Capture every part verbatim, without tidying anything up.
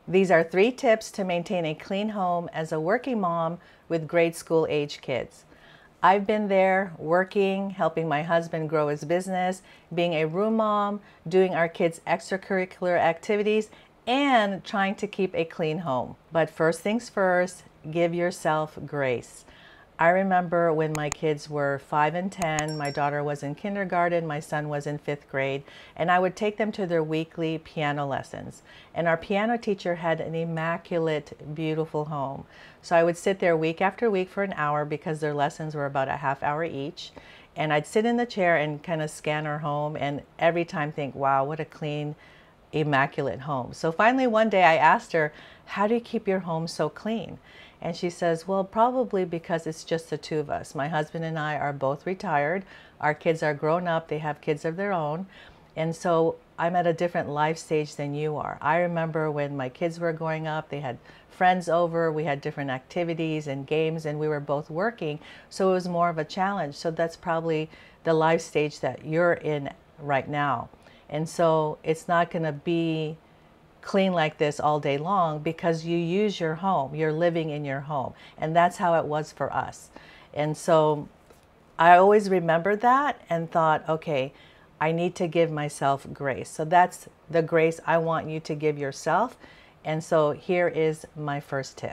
These are three tips to maintain a clean home as a working mom with grade school age kids. I've been there working, helping my husband grow his business, being a room mom, doing our kids' extracurricular activities, and trying to keep a clean home. But first things first, give yourself grace. I remember when my kids were five and ten, my daughter was in kindergarten, my son was in fifth grade, and I would take them to their weekly piano lessons. And our piano teacher had an immaculate, beautiful home. So I would sit there week after week for an hour because their lessons were about a half hour each. And I'd sit in the chair and kind of scan our home and every time think, wow, what a clean, immaculate home. So finally one day I asked her, how do you keep your home so clean? And she says, well, probably because it's just the two of us. My husband and I are both retired. Our kids are grown up. They have kids of their own. And so I'm at a different life stage than you are. I remember when my kids were growing up, they had friends over, we had different activities and games, and we were both working. So it was more of a challenge. So that's probably the life stage that you're in right now. And so it's not going to be clean like this all day long because you use your home, you're living in your home, and that's how it was for us. And so I always remembered that and thought, okay, I need to give myself grace. So that's the grace I want you to give yourself. And so here is my first tip.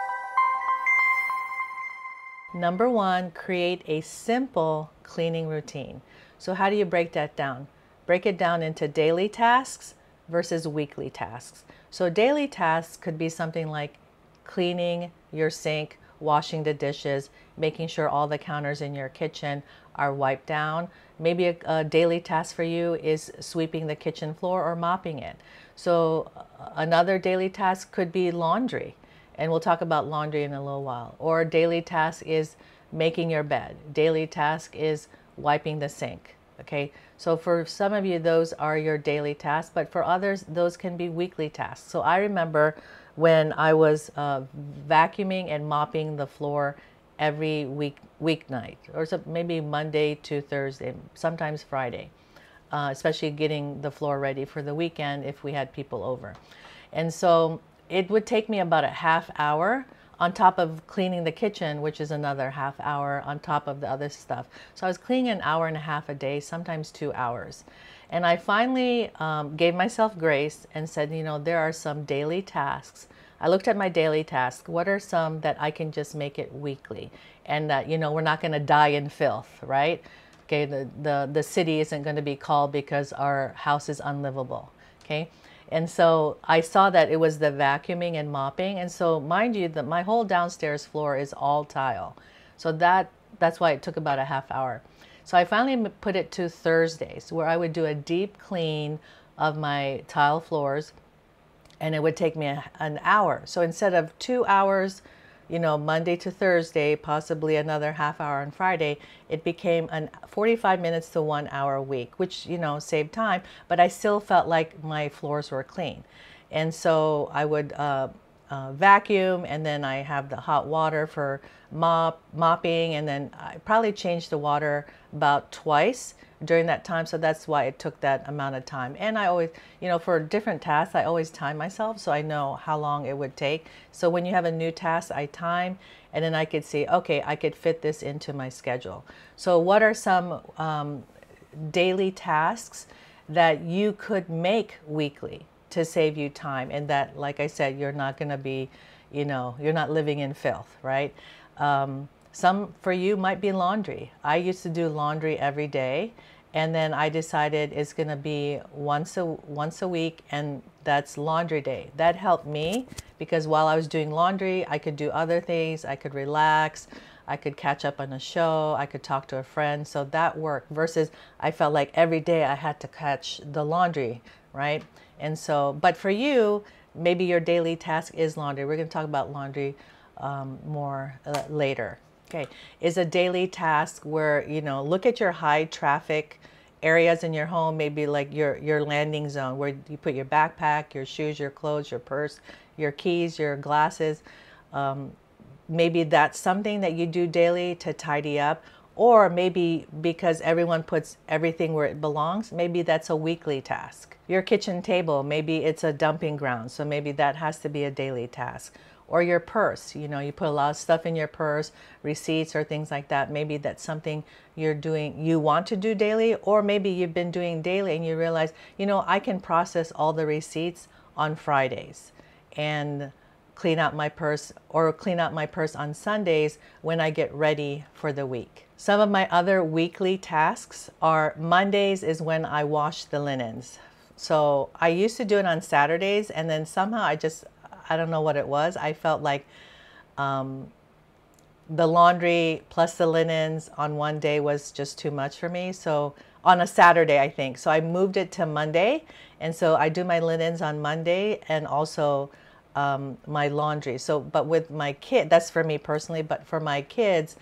Number one, create a simple cleaning routine. So how do you break that down? Break it down into daily tasks versus weekly tasks. So daily tasks could be something like cleaning your sink, washing the dishes, making sure all the counters in your kitchen are wiped down. Maybe a, a daily task for you is sweeping the kitchen floor or mopping it. So uh, another daily task could be laundry, and we'll talk about laundry in a little while. Or a daily task is making your bed. Daily task is wiping the sink. Okay, so for some of you, those are your daily tasks, but for others, those can be weekly tasks. So I remember when I was uh, vacuuming and mopping the floor every week, weeknight, or so maybe Monday to Thursday, sometimes Friday, uh, especially getting the floor ready for the weekend if we had people over. And so it would take me about a half hour on top of cleaning the kitchen, which is another half hour on top of the other stuff. So I was cleaning an hour and a half a day, sometimes two hours. And I finally um, gave myself grace and said, you know, there are some daily tasks. I looked at my daily tasks. What are some that I can just make it weekly? And that, you know, we're not gonna die in filth, right? Okay, the, the, the city isn't gonna be called because our house is unlivable, okay? And so I saw that it was the vacuuming and mopping. And so mind you, that my whole downstairs floor is all tile. So that, that's why it took about a half hour. So I finally put it to Thursdays where I would do a deep clean of my tile floors and it would take me a, an hour. So instead of two hours, you know, Monday to Thursday, possibly another half hour on Friday, it became an forty-five minutes to one hour a week, which, you know, saved time, but I still felt like my floors were clean. And so I would uh, uh, vacuum, and then I have the hot water for mop, mopping, and then I probably changed the water about twice during that time. So that's why it took that amount of time. And I always, you know, for different tasks, I always time myself so I know how long it would take. So when you have a new task, I time, and then I could see, okay, I could fit this into my schedule. So what are some um, daily tasks that you could make weekly to save you time? And that, like I said, you're not going to be, you know, you're not living in filth, right? Um, Some for you might be laundry. I used to do laundry every day, and then I decided it's going to be once a once a week, and that's laundry day. That helped me because while I was doing laundry, I could do other things. I could relax. I could catch up on a show. I could talk to a friend. So that worked versus I felt like every day I had to catch the laundry, right? And so, but for you, maybe your daily task is laundry. We're going to talk about laundry um, more uh, later. Okay, is a daily task where, you know, look at your high traffic areas in your home, maybe like your, your landing zone where you put your backpack, your shoes, your clothes, your purse, your keys, your glasses. Um, maybe that's something that you do daily to tidy up. Or maybe because everyone puts everything where it belongs, maybe that's a weekly task. Your kitchen table, maybe it's a dumping ground, so maybe that has to be a daily task. Or your purse, you know, you put a lot of stuff in your purse, receipts or things like that. Maybe that's something you're doing, you want to do daily, or maybe you've been doing daily and you realize, you know, I can process all the receipts on Fridays and clean out my purse, or clean out my purse on Sundays when I get ready for the week. Some of my other weekly tasks are Mondays is when I wash the linens. So I used to do it on Saturdays, and then somehow I just, I don't know what it was. I felt like um, the laundry plus the linens on one day was just too much for me. So on a Saturday, I think. So I moved it to Monday. And so I do my linens on Monday and also um, my laundry. So, but with my kid, that's for me personally, but for my kids,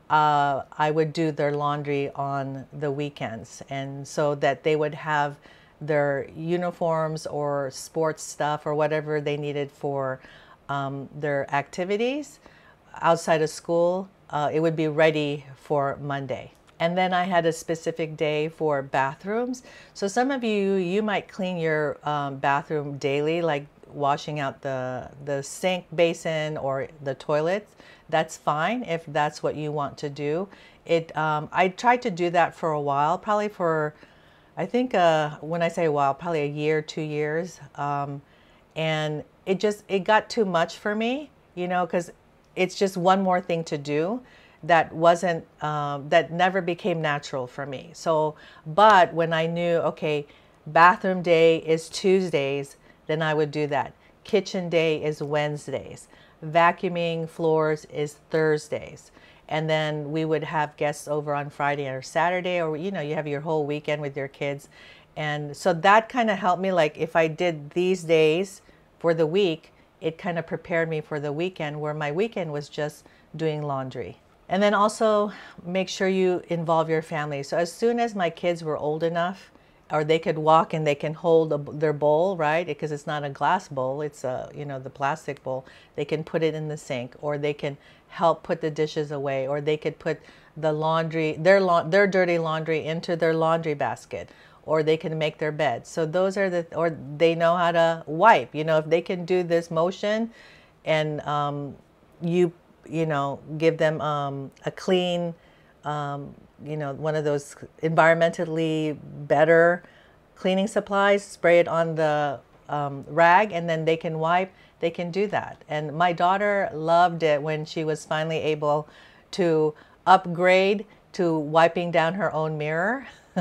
uh, I would do their laundry on the weekends. And so that they would have their uniforms or sports stuff or whatever they needed for um, their activities outside of school, uh, it would be ready for Monday. And then I had a specific day for bathrooms. So some of you, you might clean your um, bathroom daily, like washing out the, the sink basin or the toilets. That's fine if that's what you want to do. It, um, I tried to do that for a while, probably for I think uh, when I say a while, probably a year, two years. Um, and it just, it got too much for me, you know, because it's just one more thing to do that wasn't, um, that never became natural for me. So, but when I knew, okay, bathroom day is Tuesdays, then I would do that. Kitchen day is Wednesdays. Vacuuming floors is Thursdays. And then we would have guests over on Friday or Saturday, or, you know, you have your whole weekend with your kids. And so that kind of helped me. Like if I did these days for the week, it kind of prepared me for the weekend, where my weekend was just doing laundry. And then also make sure you involve your family. So as soon as my kids were old enough, or they could walk and they can hold a, their bowl, right? Because it's not a glass bowl, it's a, you know, the plastic bowl. They can put it in the sink, or they can help put the dishes away, or they could put the laundry, their la their dirty laundry into their laundry basket, or they can make their bed. So those are the, or they know how to wipe. You know, if they can do this motion, and um, you, you know, give them um, a clean, um, you know, one of those environmentally better cleaning supplies, spray it on the um, rag, and then they can wipe, they can do that. And my daughter loved it when she was finally able to upgrade to wiping down her own mirror.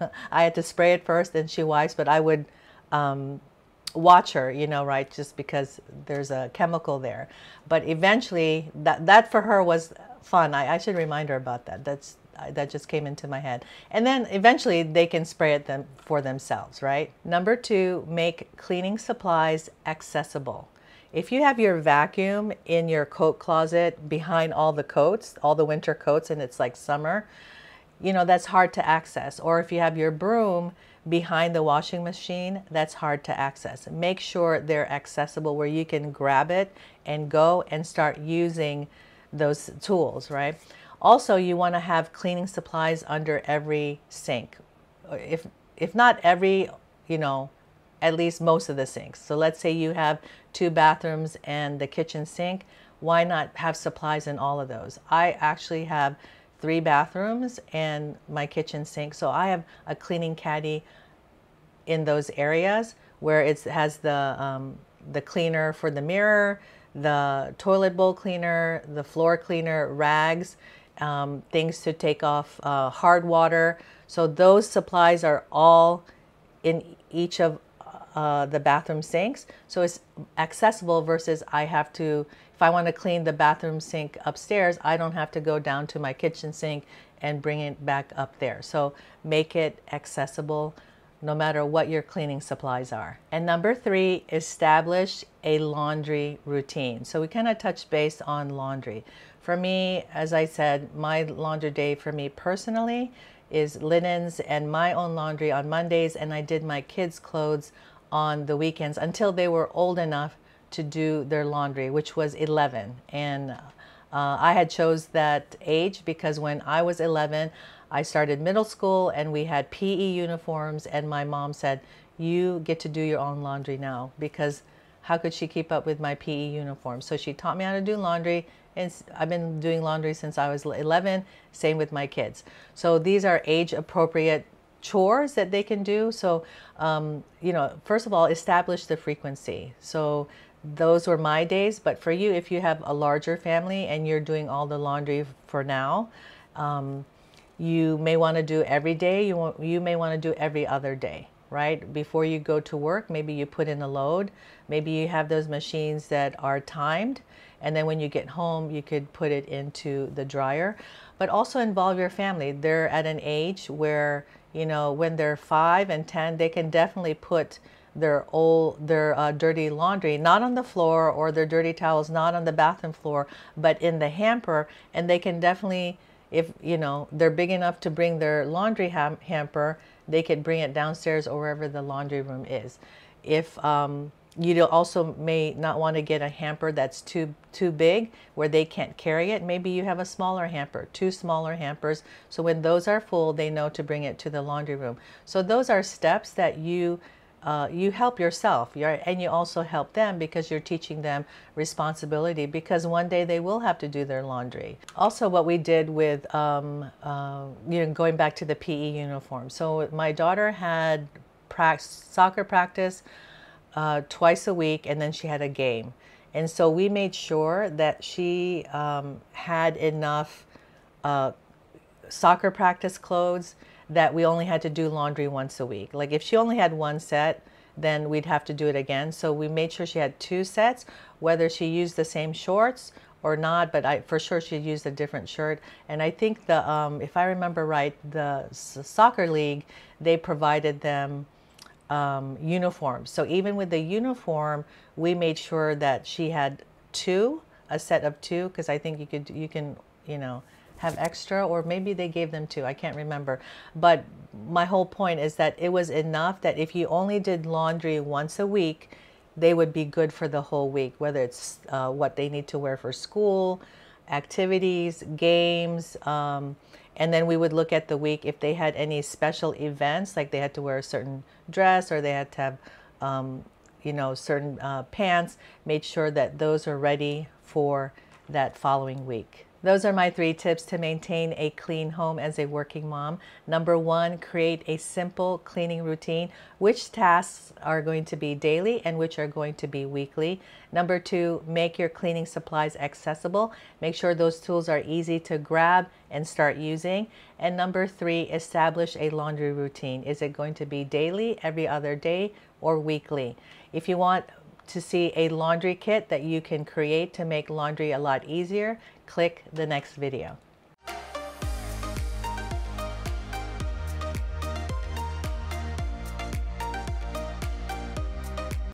I had to spray it first, and she wipes, but I would um, watch her, you know, right, just because there's a chemical there. But eventually, that, that for her was fun. I, I should remind her about that. That's that just came into my head. And then eventually they can spray it them for themselves, right? Number two, make cleaning supplies accessible. If you have your vacuum in your coat closet behind all the coats, all the winter coats, and it's like summer, you know, that's hard to access. Or if you have your broom behind the washing machine, that's hard to access. Make sure they're accessible where you can grab it and go and start using those tools, right? Also, you want to have cleaning supplies under every sink. If, if not every, you know, at least most of the sinks. So let's say you have two bathrooms and the kitchen sink. Why not have supplies in all of those? I actually have three bathrooms and my kitchen sink. So I have a cleaning caddy in those areas where it has the, um, the cleaner for the mirror, the toilet bowl cleaner, the floor cleaner, rags, um, things to take off uh, hard water. So those supplies are all in each of uh, the bathroom sinks. So it's accessible versus I have to, if I want to clean the bathroom sink upstairs, I don't have to go down to my kitchen sink and bring it back up there. So make it accessible no matter what your cleaning supplies are. And number three, establish a laundry routine. So we kind of touched base on laundry. For me, as I said, my laundry day for me personally is linens and my own laundry on Mondays, and I did my kids' clothes on the weekends until they were old enough to do their laundry, which was eleven. And Uh, I had chose that age because when I was eleven, I started middle school and we had P E uniforms, and my mom said, you get to do your own laundry now, because how could she keep up with my P E uniform? So she taught me how to do laundry, and I've been doing laundry since I was eleven, same with my kids. So these are age appropriate chores that they can do. So, um, you know, first of all, establish the frequency. So those were my days, but for you, if you have a larger family and you're doing all the laundry for now, um, you may want to do every day. You, want, you may want to do every other day, right? Before you go to work, maybe you put in a load. Maybe you have those machines that are timed, and then when you get home, you could put it into the dryer. But also involve your family. They're at an age where, you know, when they're five and ten, they can definitely put their old, their uh, dirty laundry, not on the floor, or their dirty towels, not on the bathroom floor, but in the hamper. And they can definitely, if, you know, they're big enough to bring their laundry ham hamper, they could bring it downstairs or wherever the laundry room is. If um, you also may not want to get a hamper that's too too big where they can't carry it. Maybe you have a smaller hamper, two smaller hampers. So when those are full, they know to bring it to the laundry room. So those are steps that you uh, you help yourself, you're, and you also help them because you're teaching them responsibility, because one day they will have to do their laundry. Also, what we did with um, uh, you know, going back to the P E uniform. So my daughter had pra soccer practice Uh, twice a week, and then she had a game, and so we made sure that she um, had enough uh, soccer practice clothes that we only had to do laundry once a week. Like if she only had one set, then we'd have to do it again. So we made sure she had two sets, whether she used the same shorts or not, but I, for sure she used a different shirt. And I think the um, if I remember right, the soccer league, they provided them Um, uniforms. So even with the uniform, we made sure that she had two, a set of two, because I think you could, you can, you know, have extra, or maybe they gave them two. I can't remember. But my whole point is that it was enough that if you only did laundry once a week, they would be good for the whole week, whether it's uh, what they need to wear for school, activities, games, um, and then we would look at the week if they had any special events, like they had to wear a certain dress, or they had to have, um, you know, certain uh, pants, made sure that those are ready for that following week. Those are my three tips to maintain a clean home as a working mom. Number one, create a simple cleaning routine. Which tasks are going to be daily and which are going to be weekly? Number two, make your cleaning supplies accessible. Make sure those tools are easy to grab and start using. And number three, establish a laundry routine. Is it going to be daily, every other day, or weekly? If you want to see a laundry kit that you can create to make laundry a lot easier, click the next video.